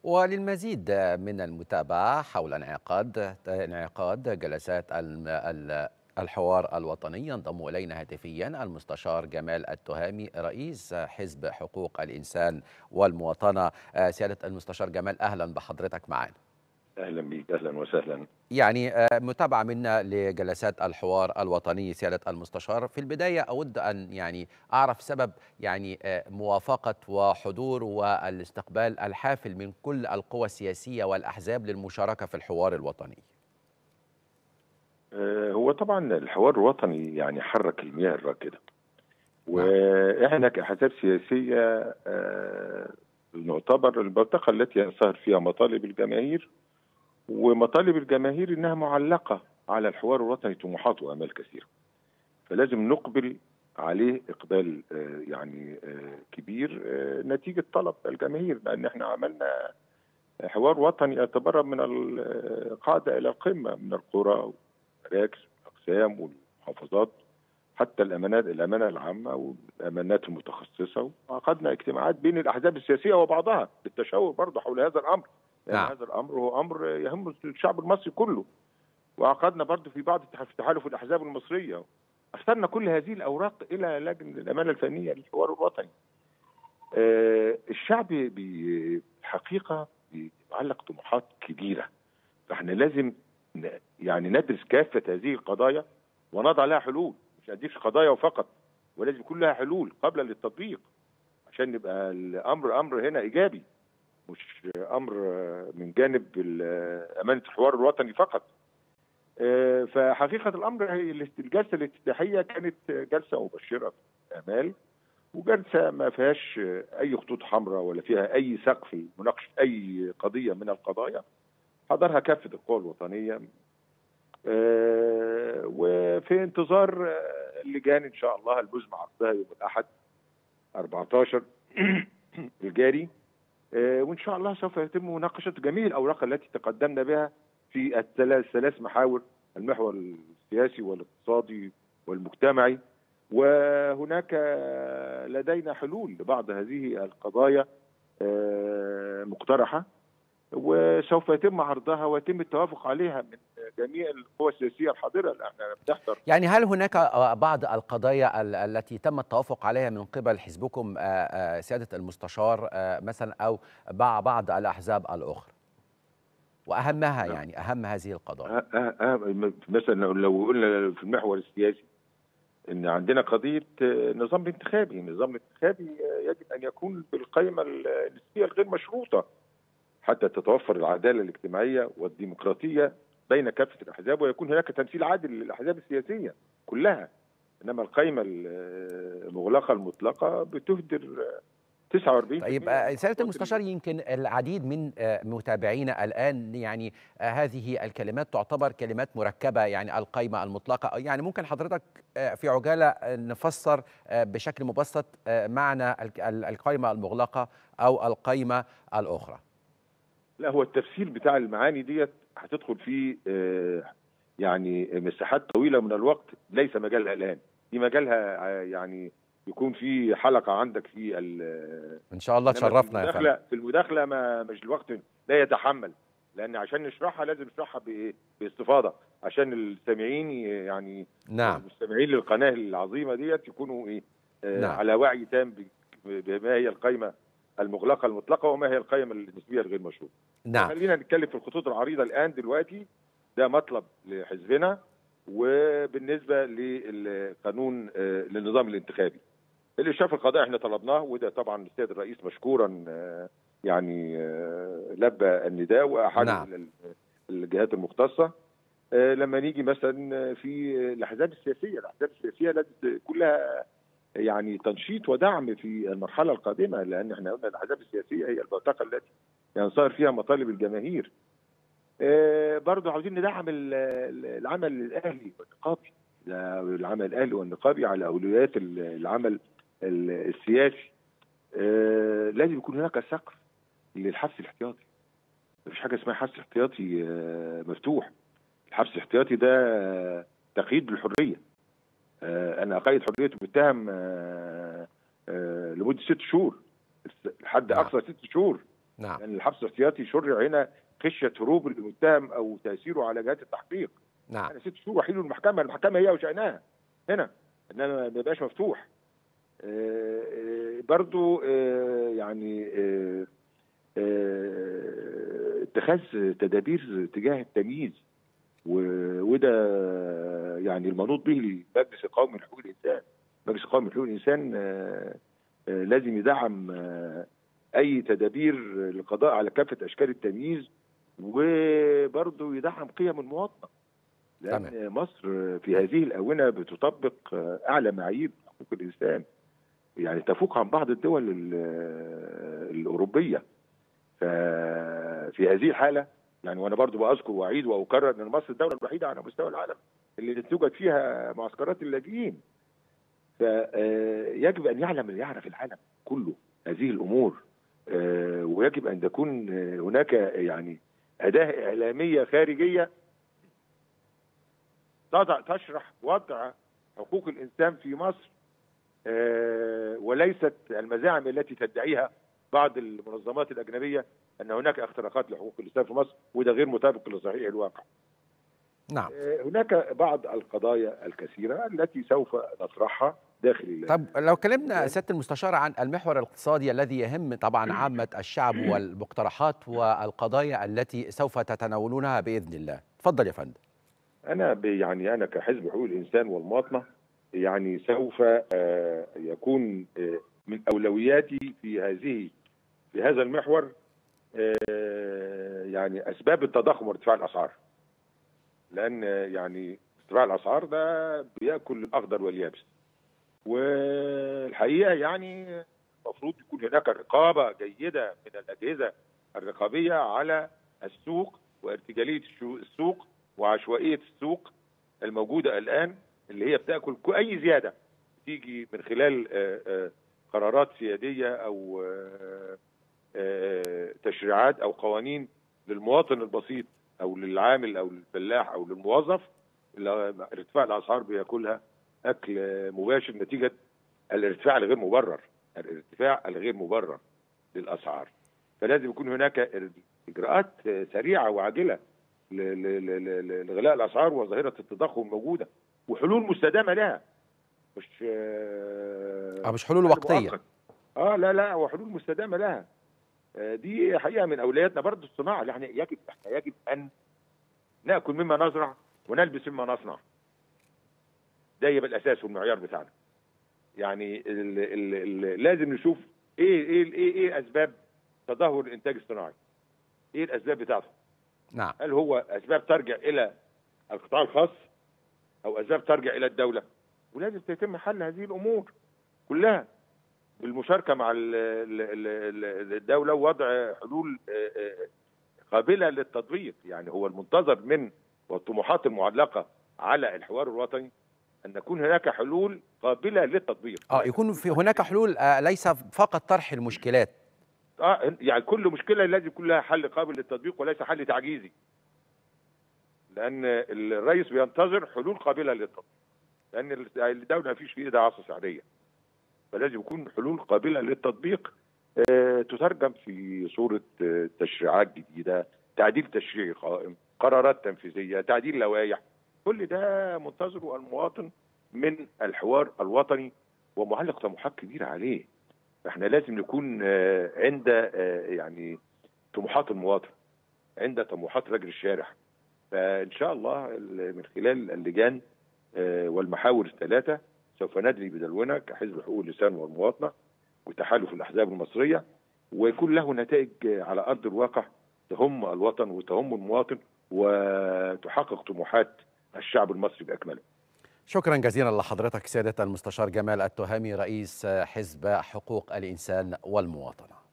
وللمزيد من المتابعة حول انعقاد جلسات الحوار الوطني ينضم إلينا هاتفيا المستشار جمال التهامي رئيس حزب حقوق الإنسان والمواطنة. سيادة المستشار جمال، أهلا بحضرتك معنا. أهلا بك، أهلا وسهلا. يعني متابعة منا لجلسات الحوار الوطني سيادة المستشار. في البداية أود أن أعرف سبب موافقة وحضور والاستقبال الحافل من كل القوى السياسية والأحزاب للمشاركة في الحوار الوطني. هو طبعا الحوار الوطني حرك المياه الراكدة، نعم. وإحنا كأحزاب سياسية نعتبر البوتقة التي ينصهر فيها مطالب الجماهير، ومطالب الجماهير إنها معلقة على الحوار الوطني طموحات وآمال كثيرة، فلازم نقبل عليه إقبال كبير نتيجة طلب الجماهير، لأن إحنا عملنا حوار وطني يتبرع من القاعدة إلى القمة، من القرى والمراكز والأقسام والمحافظات حتى الأمانة العامة والأمانات المتخصصة، وعقدنا اجتماعات بين الأحزاب السياسية وبعضها للتشاور برضه حول هذا الأمر، لأن هذا الأمر هو أمر يهم الشعب المصري كله. وعقدنا برضه في بعض تحالف الأحزاب المصرية، أرسلنا كل هذه الأوراق إلى لجنة الأمانة الفنية للحوار الوطني. الشعب بالحقيقة بيعلق طموحات كبيرة، فاحنا لازم ندرس كافة هذه القضايا ونضع لها حلول، مش نديش قضايا وفقط، ولازم يكون لها حلول قبل للتطبيق عشان يبقى الأمر أمر هنا إيجابي، مش أمر من جانب أمانة الحوار الوطني فقط. فحقيقة الأمر الجلسة الافتتاحية كانت جلسة مبشرة بآمال، وجلسة ما فيهاش أي خطوط حمراء ولا فيها أي سقف لمناقشة أي قضية من القضايا. حضرها كافة القوى الوطنية، وفي انتظار اللجان إن شاء الله المزمع عقدها يوم الأحد 14 الجاري، وإن شاء الله سوف يتم مناقشة جميع الأوراق التي تقدمنا بها في الثلاث محاور: المحور السياسي والاقتصادي والمجتمعي، وهناك لدينا حلول لبعض هذه القضايا مقترحة، وسوف يتم عرضها ويتم التوافق عليها من جميع القوى السياسية الحاضرة اللي احنا بنحضر. هل هناك بعض القضايا التي تم التوافق عليها من قبل حزبكم سيادة المستشار مثلا، أو بعض الأحزاب الأخرى، وأهمها أهم هذه القضايا؟ مثلا لو قلنا في المحور السياسي ان عندنا قضيه النظام الانتخابي يجب ان يكون بالقيمه النسبيه الغير مشروطه حتى تتوفر العداله الاجتماعيه والديمقراطيه بين كافه الاحزاب، ويكون هناك تمثيل عادل للاحزاب السياسيه كلها. انما القيمه المغلقه المطلقه بتهدر 49%. طيب سيادة المستشار، يمكن العديد من متابعينا الآن هذه الكلمات تعتبر كلمات مركبة، القيمة المطلقة، ممكن حضرتك في عجالة نفسر بشكل مبسط معنى القيمة المغلقة أو القيمة الأخرى؟ لا، هو التفسير بتاع المعاني ديت هتدخل في مساحات طويلة من الوقت ليس مجالها الآن، دي مجالها يكون في حلقة عندك في إن شاء الله تشرفنا يا فندم. في المداخلة مش الوقت لا يتحمل، لأن عشان نشرحها لازم نشرحها باستفاضة عشان السامعين نعم، المستمعين للقناة العظيمة ديت يكونوا نعم، على وعي تام بما هي القيمة المغلقة المطلقة وما هي القيمة النسبية الغير مشروطة. نعم. خلينا نتكلم في الخطوط العريضة الآن دلوقتي، ده مطلب لحزبنا، وبالنسبة للقانون للنظام الانتخابي الإشراف القضائي احنا طلبناه، وده طبعا السيد الرئيس مشكورا لبى النداء وأحال نعم. الجهات المختصة. لما نيجي مثلا في الأحزاب السياسية لازم كلها تنشيط ودعم في المرحلة القادمة، لأن احنا قلنا الأحزاب السياسية هي البوتقة التي ينصهر فيها مطالب الجماهير. برضه عاوزين ندعم العمل الأهلي والنقابي، على أولويات العمل السياسي. لازم يكون هناك سقف للحبس الاحتياطي، مفيش حاجة اسمها حبس احتياطي مفتوح. الحبس الاحتياطي ده تقييد بالحرية، أنا أقيد حرية المتهم لمدة 6 شهور، لحد أقصى 6 شهور، نعم. لأن الحبس الاحتياطي شرع هنا خشية هروب المتهم أو تأثيره على جهات التحقيق. نعم. أنا 6 شهور وحيله المحكمة هي وشأنها هنا، إنما ما يبقاش مفتوح. برضو يعني اتخاذ تدابير تجاه التمييز، وده يعني المنوط به لمجلس القومي لحقوق الإنسان. مجلس القومي لحقوق الإنسان لازم يدعم أي تدابير للقضاء على كافة أشكال التمييز، وبرضه يدعم قيم المواطنة، لأن مصر في هذه الآونة بتطبق أعلى معايير حقوق الإنسان، يعني تفوق عن بعض الدول الأوروبية. ففي هذه الحالة يعني، وأنا برضو بأذكر وأعيد وأكرر أن مصر الدولة الوحيدة على مستوى العالم اللي توجد فيها معسكرات اللاجئين. فيجب أن يعرف العالم كله هذه الأمور، ويجب أن تكون هناك يعني أداة إعلامية خارجية تشرح وضع حقوق الإنسان في مصر، وليست المزاعم التي تدعيها بعض المنظمات الأجنبية أن هناك اختراقات لحقوق الإنسان في مصر، وده غير مطابق لصحيح الواقع. نعم. هناك بعض القضايا الكثيرة التي سوف نطرحها داخل. طب لو كلمنا سيادة المستشار عن المحور الاقتصادي الذي يهم طبعا عامة الشعب، والمقترحات والقضايا التي سوف تتناولونها بإذن الله، تفضل يا فندم. أنا كحزب حقوق الإنسان والمواطنة يعني سوف يكون من أولوياتي في هذا المحور يعني أسباب التضخم وارتفاع الأسعار، لأن يعني ارتفاع الأسعار ده بيأكل الأخضر واليابس، والحقيقة يعني المفروض يكون هناك رقابة جيدة من الأجهزة الرقابية على السوق وارتجالية السوق وعشوائية السوق الموجودة الآن، اللي هي بتأكل أي زيادة تيجي من خلال قرارات سيادية أو تشريعات أو قوانين للمواطن البسيط أو للعامل أو للفلاح أو للموظف. ارتفاع الأسعار بياكلها أكل مباشر نتيجة الارتفاع الغير مبرر للأسعار. فلازم يكون هناك إجراءات سريعة وعاجلة لغلاء الأسعار وظاهرة التضخم الموجودة، وحلول مستدامة لها، مش حلول وقتية. لا، وحلول مستدامة لها. دي حقيقة من أولوياتنا. برضه الصناعة، يعني يجب أن نأكل مما نزرع ونلبس مما نصنع. ده يبقى الأساس والمعيار بتاعنا. يعني لازم نشوف إيه أسباب تدهور الإنتاج الصناعي، إيه الأسباب بتاعته. نعم. هل هو أسباب ترجع إلى القطاع الخاص أو أسباب ترجع إلى الدولة؟ ولازم يتم حل هذه الأمور كلها بالمشاركة مع الدولة، ووضع حلول قابلة للتطبيق. يعني هو المنتظر من والطموحات المعلقة على الحوار الوطني أن تكون هناك حلول قابلة للتطبيق. يكون في هناك حلول، ليس فقط طرح المشكلات. يعني كل مشكلة لازم يكون لها حل قابل للتطبيق وليس حل تعجيزي، لأن الرئيس بينتظر حلول قابلة للتطبيق، لأن الدولة ما فيش في إيدها عصا سعرية، فلازم يكون حلول قابلة للتطبيق تترجم في صورة تشريعات جديدة، تعديل تشريعي قائم، قرارات تنفيذية، تعديل لوائح. كل ده منتظره المواطن من الحوار الوطني ومعلق طموحات كبيرة عليه. احنا لازم نكون عند يعني طموحات المواطن، عند طموحات رجل الشارع. فإن شاء الله من خلال اللجان والمحاور الثلاثة سوف ندري بدلونا كحزب حقوق اللسان والمواطنة وتحالف الأحزاب المصرية، ويكون له نتائج على أرض الواقع تهم الوطن وتهم المواطن وتحقق طموحات الشعب المصري بأكمله. شكرا جزيلا لحضرتك سيادة المستشار جمال التهامي، رئيس حزب حقوق الإنسان والمواطنة.